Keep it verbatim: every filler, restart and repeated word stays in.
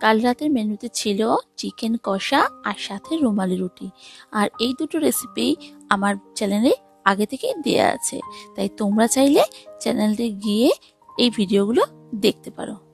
কাল রাতের মেনুতে ছিল চিকেন কষা আর সাথে রুমালি রুটি। আর এই দুটো রেসিপি আমার চ্যানেলে আগে থেকেই দেয়া আছে, তাই তোমরা চাইলে চ্যানেলটি গিয়ে এই ভিডিওগুলো দেখতে পারো।